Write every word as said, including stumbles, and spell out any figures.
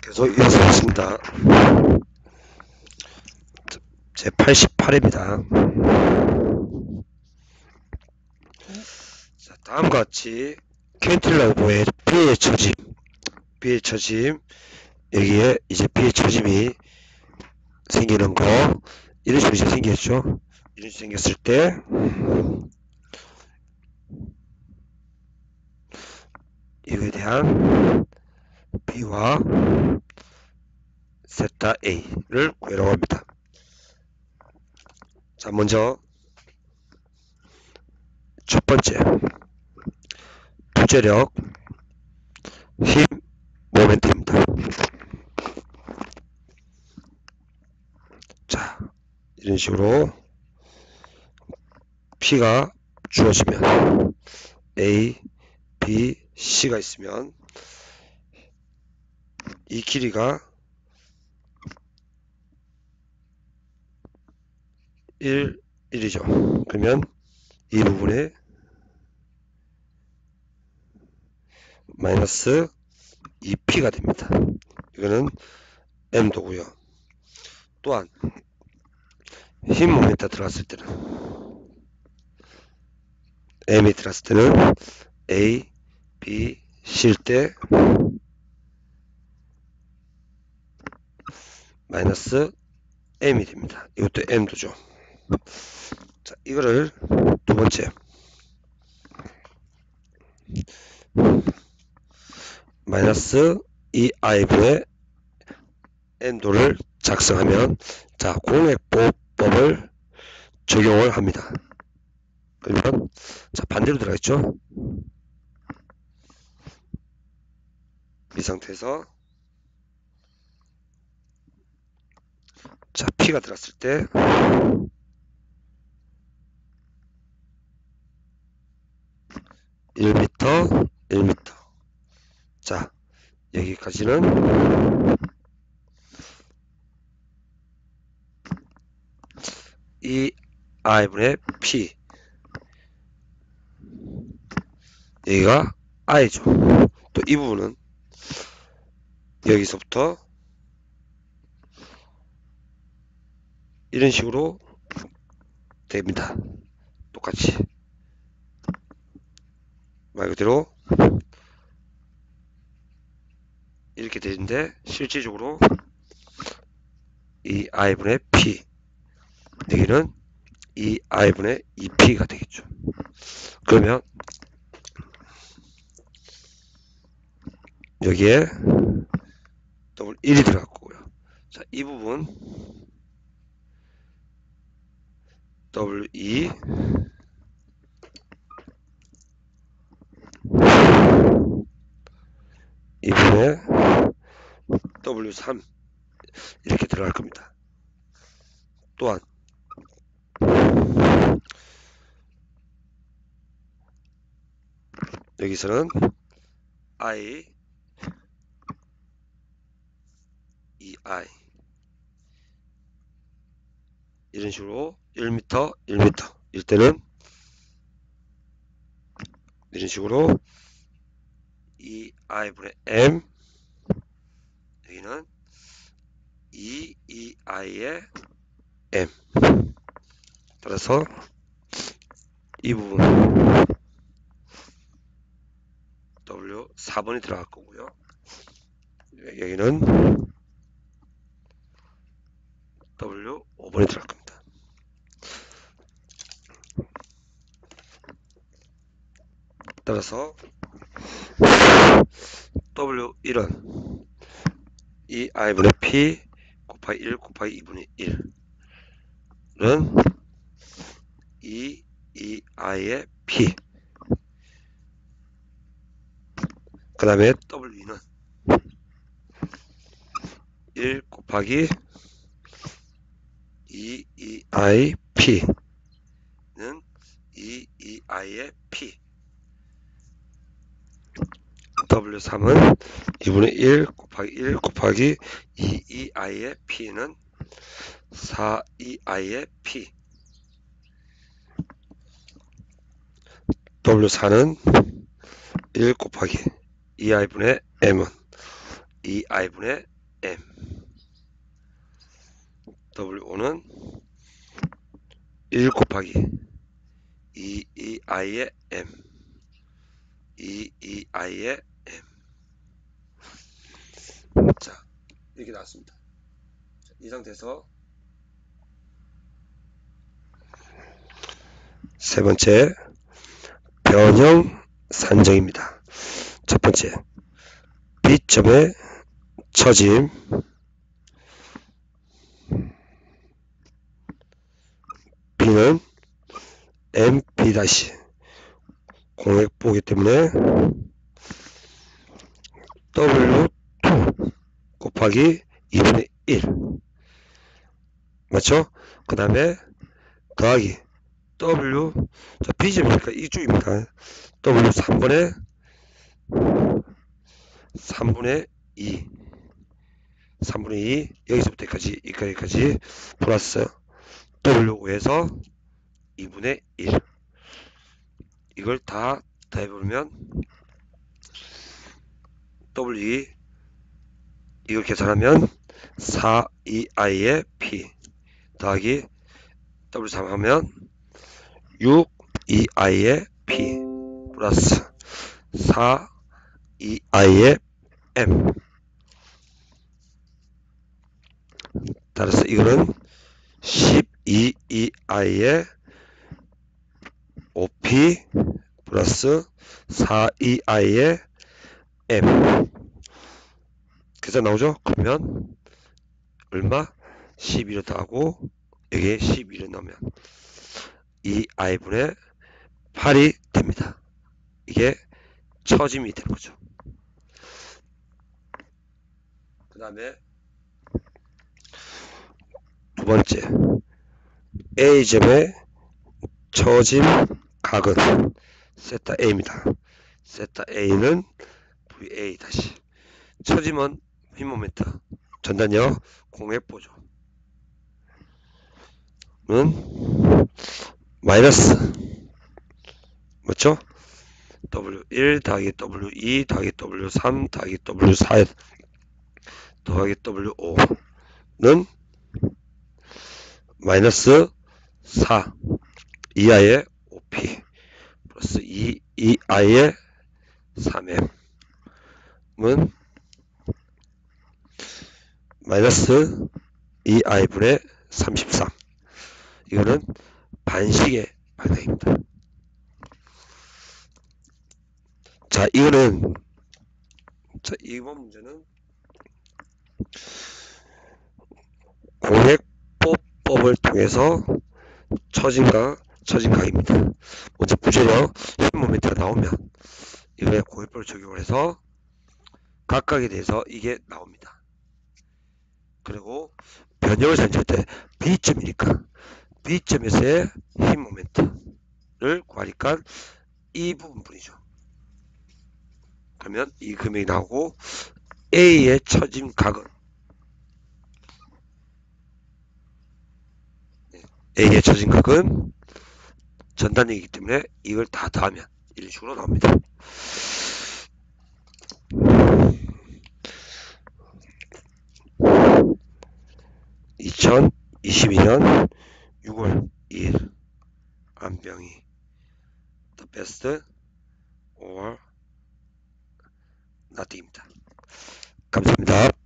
계속 이어서 있습니다. 제 팔십팔 회입니다. 자, 다음과 같이 캔틸러버의 B의 처짐, B의 처짐, 여기에 이제 B의 처짐이 생기는 거, 이런 식으로 이제 생겼죠. 이런 식으로 생겼을 때, 이거에 대한 B와 세타 A를 구해라고 합니다. 자, 먼저 첫 번째, 부재력, 힘, 모멘트입니다. 자, 이런 식으로 P가 주어지면 A, B, C가 있으면 이 길이가 일, 일이죠. 그러면 이 부분에 마이너스 이 피가 됩니다. 이거는 M도고요. 또한 힘 모멘트 들어갔을 때는 M이 들어갔을 때는 A, B, C일 때 마이너스 M이 됩니다. 이것도 M도죠. 자, 이거를 두 번째 마이너스 이 아이분의 N도를 작성하면 자, 공액보호법을 적용을 합니다. 그러면 자, 반대로 들어가겠죠. 이 상태에서 자, P가 들어갔을 때 일 미터, 일 미터. 자, 여기까지는 이 I분의 P, 여기가 I죠. 또 이 부분은 여기서부터 이런 식으로 됩니다. 똑같이 말 그대로 이렇게 되는데 실질적으로 이 I분의 P, 여기는 이 I분의 이 P가 되겠죠. 그러면 여기에 더블 일이 들어갔고요. 자, 이 부분 더블유 이 이 부분에 더블유 삼 이렇게 들어갈 겁니다. 또한 여기서는 I, 이 아이 이런 식으로 일 미터, 일 미터 일 때는 이런 식으로 이 아이분의 M, 여기는 이, 이 아이의 M. 따라서 이 부분 더블유 사 번이 들어갈 거고요. 여기는 더블유 오 번이 들어갈 겁니다. 따라서 더블유 일은 이 I분의 P 곱하기 일 곱하기 이분의 일은 이, 이 I의 P, 그 다음에 더블유는 일 곱하기 이, 이 아이 P는 이, 이 아이의 P, 더블유 삼은 이분의 일 곱하기 일 곱하기 이, 이 아이의 P는 사, 이 아이의 P, 더블유 사는 일 곱하기 이 아이분의 M은 이 아이분의 M. 더블유오는 일 곱하기 이, 이 i의 M. 이, 이 i의 M. 자, 이렇게 나왔습니다. 자, 이 상태에서 세 번째 변형 산정입니다. 첫 번째 B점의 처짐 B는 엠피 다시 공획보기 때문에 더블유 투 곱하기 이분의 일 맞죠? 그 다음에 더하기 W 자 B점이니까 이쪽입니까? W 삼분의 삼분의 이 삼분의 이 여기서부터 여기까지 여기까지 플러스 더블유오에서 이분의 일 이걸 다 더해보면 더블유 이 이걸 계산하면 사, 이 i의 P 더하기 더블유 삼 하면 육, 이 i의 P 플러스 사, 이 i의 M 따라서 이거는 십이, 이 i의 오 피 플러스 사, 이 i의 M 계산 나오죠? 그러면 얼마? 십이를 더하고 여기에 십이를 넣으면 이 i분의 팔이 됩니다. 이게 처짐이 되는 거죠. 그 다음에 두 번째 A점의 처짐 각은 세타 A입니다. 세타 A는 브이에이 다시 처짐은 휘모멘트 전단력 공획보조 는 마이너스 맞죠? 더블유 일 더하기 더블유 이 더하기 더블유 삼 더하기 더블유 사 더하기 더블유 오는 마이너스 사 이 i의 오 피 플러스 이, 이 i의 삼 엠은 마이너스 이 i분의 삼십삼 이거는 반식의 방향입니다. 자 이거는 자 이번 문제는 공획보법을 통해서 처짐과 처짐각입니다. 먼저 부재력 힘 모멘트가 나오면 이거에 공획법을 적용을 해서 각각에 대해서 이게 나옵니다. 그리고 변형을 산정할 때 B점이니까 B점에서의 힘 모멘트를 구하니까 이 부분뿐이죠. 그러면 이 금액이 나오고 A의 처짐각은 A의 처짐각은 전단력이기 때문에 이걸 다 더하면 이런 식으로 나옵니다. 이천이십이 년 유월 이 일 안병희 The best or nothing입니다. 감사합니다.